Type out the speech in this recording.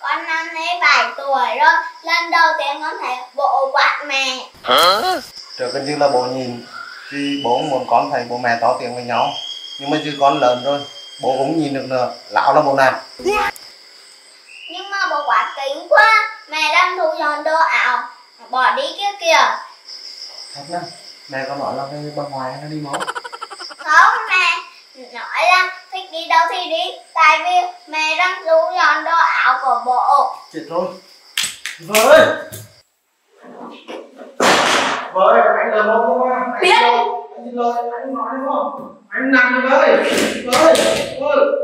Con năm nay 7 tuổi rồi, lần đầu tiên con thấy bố quát mẹ. Trước cần như là bố nhìn thì bố muốn con thấy bố mẹ to tiếng với nhau, nhưng mà chứ con lớn rồi bố cũng nhìn được nữa, lão là bố này. Nhưng mà bố quát kính quá, mẹ đang thu dọn đồ ảo, bỏ đi kia kìa. Thật nha, mẹ có nói là cái bà ngoại nó đi máu. Không, mẹ nói là thích đi đâu thì đi, tại vì mẹ đang thu dọn đồ ảo của bố. Chết rồi. Vợ ơi, vợ ơi, anh là một không anh? Biết. Anh xin lỗi, anh nói đúng không? Anh nằm đi vợ ơi. Vợ ơi, vợ ơi.